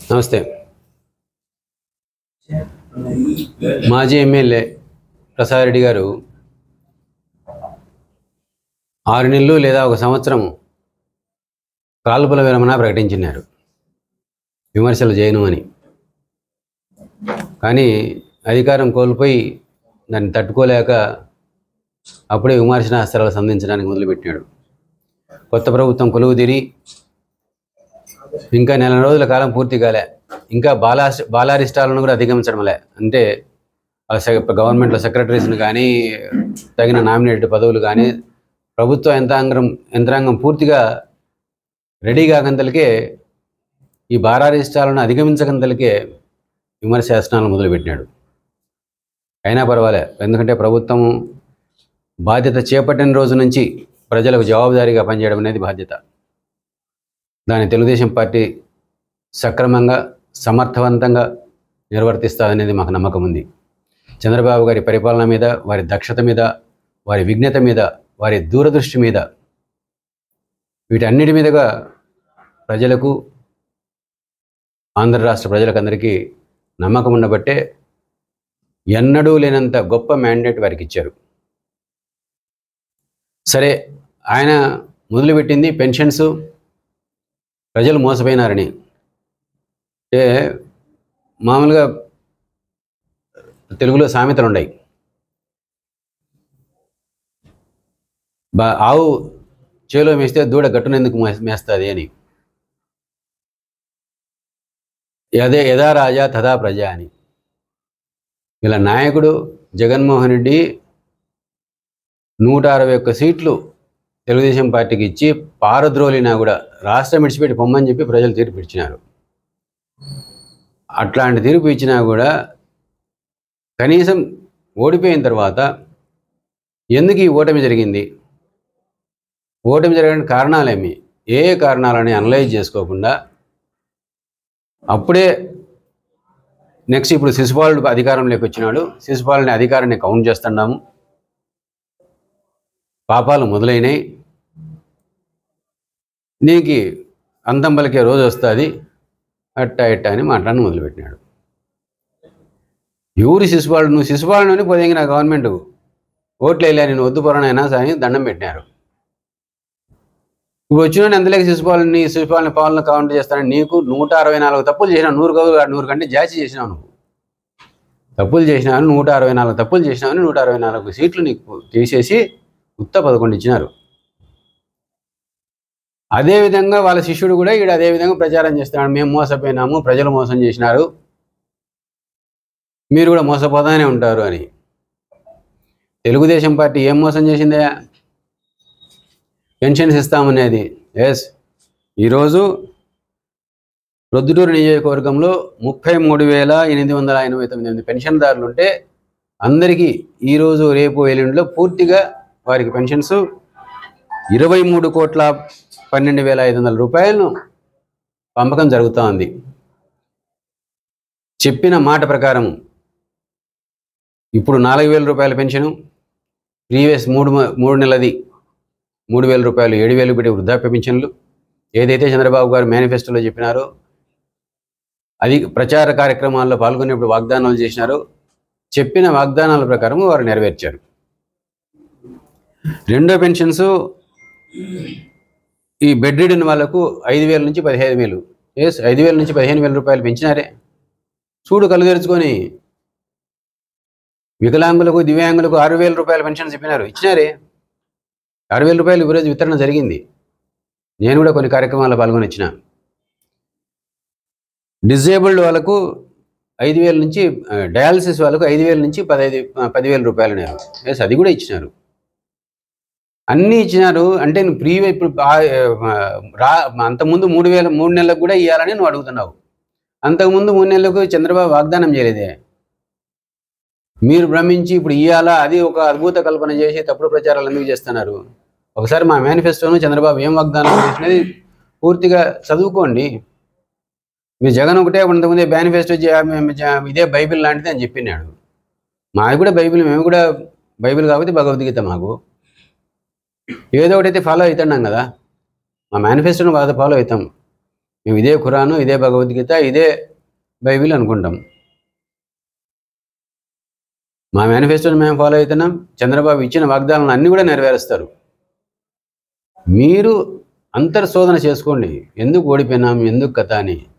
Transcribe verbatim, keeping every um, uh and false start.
నమస్తే. మాజీ ఎమ్మెల్యే ప్రసాద్ రెడ్డి గారు ఆరు నెలలు లేదా ఒక సంవత్సరం కాల్పుల విరమణ ప్రకటించినారు విమర్శలు చేయను అని. కానీ అధికారం కోల్పోయి దాన్ని తట్టుకోలేక అప్పుడే విమర్శనాస్త్రాలు సంధించడానికి మొదలుపెట్టినాడు. కొత్త ప్రభుత్వం కొలువుదీరి ఇంకా నెల రోజుల కాలం పూర్తి కాలే, ఇంకా బాలా బాలారిష్టాలను కూడా అధిగమించడంలే. అంటే గవర్నమెంట్లో సెక్రటరీస్ని కానీ, తగిన నామినేటెడ్ పదవులు కానీ, ప్రభుత్వ యంత్రాంగం యంత్రాంగం పూర్తిగా రెడీ కాకంతలకే, ఈ బాలారిష్టాలను అధిగమించకంతలకే విమర్శాసనాలు మొదలుపెట్టినాడు. అయినా పర్వాలే, ఎందుకంటే ప్రభుత్వం బాధ్యత చేపట్టిన రోజు నుంచి ప్రజలకు జవాబుదారీగా పనిచేయడం అనేది బాధ్యత. దాన్ని తెలుగుదేశం పార్టీ సక్రమంగా సమర్థవంతంగా నిర్వర్తిస్తుందనేది మాకు నమ్మకం ఉంది. చంద్రబాబు గారి పరిపాలన మీద, వారి దక్షత మీద, వారి విఘ్నత మీద, వారి దూరదృష్టి మీద, వీటన్నిటి మీదుగా ప్రజలకు, ఆంధ్ర రాష్ట్ర ప్రజలకందరికీ నమ్మకం ఉండబట్టే ఎన్నడూ లేనంత గొప్ప మ్యాండేట్ వారికి ఇచ్చారు. సరే, ఆయన మొదలుపెట్టింది పెన్షన్స్ ప్రజలు మోసపోయినారని. అంటే మామూలుగా తెలుగులో సామెతలు ఉన్నాయి. బా ఆవు చేలో మేస్తే దూడ గట్టునెందుకు మేస్తుంది అని. యదే యథా రాజా తథా ప్రజ అని. ఇలా నాయకుడు జగన్మోహన్ రెడ్డి నూట అరవై ఒక్క సీట్లు తెలుగుదేశం పార్టీకి ఇచ్చి పారద్రోలినా కూడా రాష్ట్రం విడిచిపెట్టి పొమ్మని చెప్పి ప్రజలు తీర్పు ఇచ్చినారు. అట్లాంటి తీర్పు ఇచ్చినా కూడా కనీసం ఓడిపోయిన తర్వాత ఎందుకు ఈ ఓటమి జరిగింది, ఓటమి జరగడానికి కారణాలేమి, ఏ కారణాలని అనలైజ్ చేసుకోకుండా అప్పుడే నెక్స్ట్ ఇప్పుడు శిశుపాలుడు అధికారంలోకి వచ్చినాడు, శిశుపాలుని అధికారాన్ని కౌంట్ చేస్తున్నాము, పాపాలు మొదలైనవి, నీకు అంతం పలికే రోజు వస్తుంది, అట్టా ఇట్టా అని మాట్లాడి మొదలుపెట్టినాడు. ఎవరు శిశుపాలుడు? నువ్వు శిశుపాలుని పొదిగిన గవర్నమెంట్ ఓట్లు వేయలే, నేను వద్దు పొరనైనా సాయి దండం పెట్టినారు. ఇప్పుడు వచ్చిన ఎంతలేక శిశుపాలని శిశుపాలని పాలన కౌంట్ చేస్తానని నీకు నూట అరవై నాలుగు తప్పులు చేసినావు. నూరు నూరు కంటే జాస్తి చేసినావు. నువ్వు తప్పులు చేసినావని నూట అరవై నాలుగు తప్పులు చేసినావని నూట అరవై నాలుగు సీట్లు నీకు తీసేసి ఉత్త పదకొండు ఇచ్చినారు. అదేవిధంగా వాళ్ళ శిష్యుడు కూడా ఈడు అదేవిధంగా ప్రచారం చేస్తున్నాడు, మేము మోసపోయినాము, ప్రజలు మోసం చేసినారు, మీరు కూడా మోసపోతానే ఉంటారు అని. తెలుగుదేశం పార్టీ ఏం మోసం చేసిందే? పెన్షన్స్ ఇస్తామనేది. ఎస్, ఈరోజు ప్రొద్దుటూరు నియోజకవర్గంలో ముప్పై మూడు వేల ఎనిమిది వందల ఎనభై తొమ్మిది మంది పెన్షన్దారులు ఉంటే అందరికీ ఈరోజు రేపు ఎల్లుండిలో పూర్తిగా వారికి పెన్షన్స్ ఇరవై మూడు కోట్ల పన్నెండు వేల ఐదు వందల రూపాయలను పంపకం జరుగుతూ ఉంది. చెప్పిన మాట ప్రకారం ఇప్పుడు నాలుగు వేల రూపాయల పెన్షను, ప్రీవియస్ మూడు మూడు నెలది మూడు వేల రూపాయలు, ఏడు వేలు పెట్టి వృద్ధాప్య పెన్షన్లు ఏదైతే చంద్రబాబు గారు మేనిఫెస్టోలో చెప్పినారో, అది ప్రచార కార్యక్రమాల్లో పాల్గొనేప్పుడు వాగ్దానాలు చేసినారో, చెప్పిన వాగ్దానాల ప్రకారం వారు నెరవేర్చారు. రెండో పెన్షన్స్ ఈ బెడ్ రిడన్ వాళ్ళకు ఐదు వేల నుంచి పదిహేను వేలు ఎస్ ఐదు వేల నుంచి పదిహేను వేల రూపాయలు పెంచినారే. చూడు కళ్ళు తెరుచుకొని. వికలాంగులకు, దివ్యాంగులకు ఆరు వేల రూపాయల పెన్షన్స్ ఇప్పినారు, ఇచ్చినారే. ఆరు వేల రూపాయలు ఈరోజు వితరణ జరిగింది. నేను కూడా కొన్ని కార్యక్రమాల్లో పాల్గొని ఇచ్చిన. డిజేబుల్డ్ వాళ్ళకు ఐదు వేల నుంచి, డయాలసిస్ వాళ్ళకు ఐదు వేల నుంచి పదహైదు పదివేల రూపాయలు నేను ఎస్ అది కూడా ఇచ్చినారు. అన్నీ ఇచ్చినారు. అంటే నువ్వు ప్రీవియస్ ఇప్పుడు రా అంతకుముందు మూడు వేల మూడు నెలలకు కూడా ఇవ్వాలని నువ్వు అడుగుతున్నావు. అంతకుముందు మూడు నెలలకు చంద్రబాబు వాగ్దానం చేయలేదే. మీరు భ్రమించి ఇప్పుడు ఇవ్వాలా, అది ఒక అద్భుత కల్పన చేసి తప్పుడు ప్రచారాలు ఎందుకు చేస్తున్నారు? ఒకసారి మా మేనిఫెస్టోను చంద్రబాబు ఏం వాగ్దానం చేసినది పూర్తిగా చదువుకోండి. మీరు జగన్ ఒకటే అంతకుముందే మేనిఫెస్టో ఇదే బైబిల్ లాంటిది అని చెప్పినాడు. మాది కూడా బైబిల్, మేము కూడా బైబిల్ కాబట్టి భగవద్గీత మాకు ఏదో ఒకటైతే ఫాలో అవుతున్నాం కదా. మా మేనిఫెస్టోను బాగా ఫాలో అవుతాం. మేము ఇదే ఖురాను, ఇదే భగవద్గీత, ఇదే బైబిల్ అనుకుంటాం. మా మేనిఫెస్టోని మేము ఫాలో అవుతున్నాం. చంద్రబాబు ఇచ్చిన వాగ్దానాలను అన్నీ కూడా నెరవేరుస్తారు. మీరు అంతర్శోధన చేసుకోండి, ఎందుకు ఓడిపోయినాం, ఎందుకు కథ అని.